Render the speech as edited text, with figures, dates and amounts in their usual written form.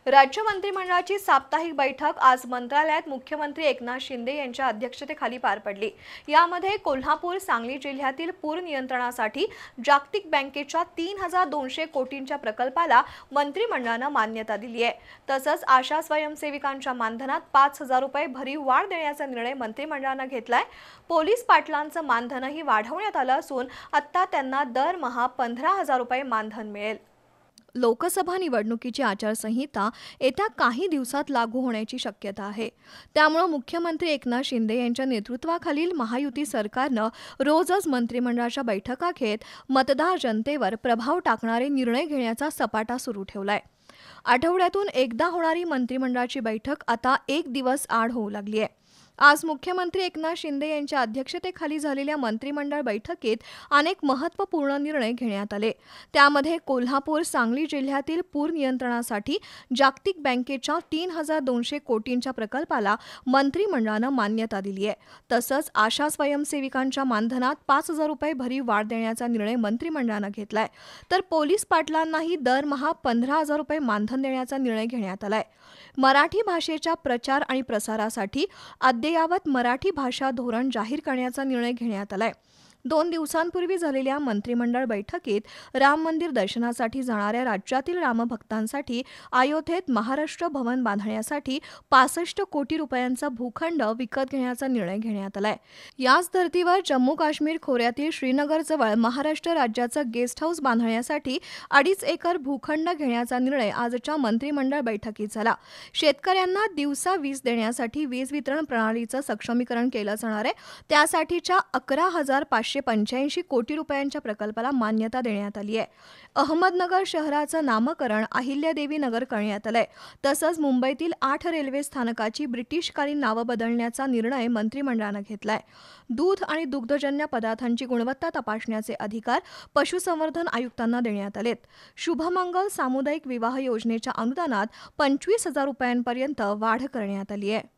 राज्य मंत्रिमंडळाची साप्ताहिक बैठक आज मंत्रालयात मुख्यमंत्री एकनाथ शिंदे यांच्या अध्यक्षतेखाली पार पडली। यामध्ये कोल्हापूर सांगली जिल्ह्यातील पूर नियंत्रणासाठी जागतिक बँकेच्या 3200 कोटींच्या प्रकल्पाला मंत्रिमंडळाने मान्यता दिली आहे। तसंच आशा स्वयंसेविकांच्या मानधनात 5000 रुपये भरीव वाढ देण्याचा निर्णय मंत्रिमंडळाने घेतलाय। पोलीस पाटलांचं मानधनही वाढवण्यात आलं असून आता त्यांना दरमहा 15000 रुपये मानधन मिळेल। लोकसभा निवडणुकीची आचारसंहिता येत्या काही दिवसात लागू होण्याची शक्यता आहे। त्यामुळे मुख्यमंत्री एकनाथ शिंदे यांच्या नेतृत्वाखालील महायुती सरकारने रोजच मंत्रिमंडळाच्या बैठका घेत मतदार जनतेवर प्रभाव टाकणारे निर्णय घेण्याचा सपाटा सुरू ठेवलाय। आठवड्यातून एकदा होणारी मंत्रिमंडळाची बैठक आता एक दिवस आड होऊ लागली आहे। आज मुख्यमंत्री एकनाथ शिंदे यांच्या अध्यक्षतेखाली झालेल्या मंत्रिमंडळ बैठकीत अनेक महत्त्वपूर्ण निर्णय घेण्यात आले। त्यामध्ये कोल्हापूर सांगली जिल्ह्यातील पूर नियंत्रणासाठी जागतिक बँकेच्या 3200 कोटींच्या प्रकल्पाला मंत्रिमंडळाने मान्यता दिली आहे। तसंच आशा स्वयंसेविकांच्या मानधनात 5000 रुपये भरीव वाढ देण्याचा निर्णय मंत्रिमंडळाने घेतलाय। तर पोलीस पाटलांनाही दरमहा 15000 रुपये मानधन देण्याचा निर्णय घेण्यात आलाय। मराठी भाषेच्या प्रचार आणि प्रसारासाठी अद्ययावत मराठी भाषा धोरण जाहीर करण्याचा निर्णय घेण्यात आलाय। 2 दिवसांपूर्वी झालेल्या मंत्रिमंडळ बैठकीत राम मंदिर दर्शनासाठी जाणाऱ्या राज्यातील रामभक्तांसाठी अयोध्येत महाराष्ट्र भवन बांधण्यासाठी 65 कोटी रुपयांचा भूखंड विकत घेण्याचा निर्णय घेण्यात आलाय। याच धर्तीवर जम्मू काश्मीर खोऱ्यातील श्रीनगरजवळ महाराष्ट्र राज्याचं गेस्ट हाऊस बांधण्यासाठी 2.5 एकर भूखंड घेण्याचा निर्णय आजच्या मंत्रिमंडळ बैठकीत झाला। शेतकऱ्यांना दिवसा वीज देण्यासाठी वीज वितरण प्रणालीचं सक्षमीकरण केलं जाणार आहे। त्यासाठीच्या 11,585 कोटी रुपयांच्या प्रकल्पाला मान्यता देण्यात आली आहे। अहमदनगर शहराचं नामकरण अहिल्यादेवी नगर करण्यात आलंय। तसंच मुंबईतील 8 रेल्वे स्थानकाची ब्रिटिशकालीन नावं बदलण्याचा निर्णय मंत्रिमंडळाने घेतलाय। दूध आणि दुग्धजन्य पदार्थांची गुणवत्ता तपासण्याचे अधिकार पशुसंवर्धन आयुक्तांना देण्यात आलेत। शुभमंगल सामुदायिक विवाह योजनेच्या अनुदानात 25,000 रुपयांपर्यंत वाढ करण्यात आली आहे।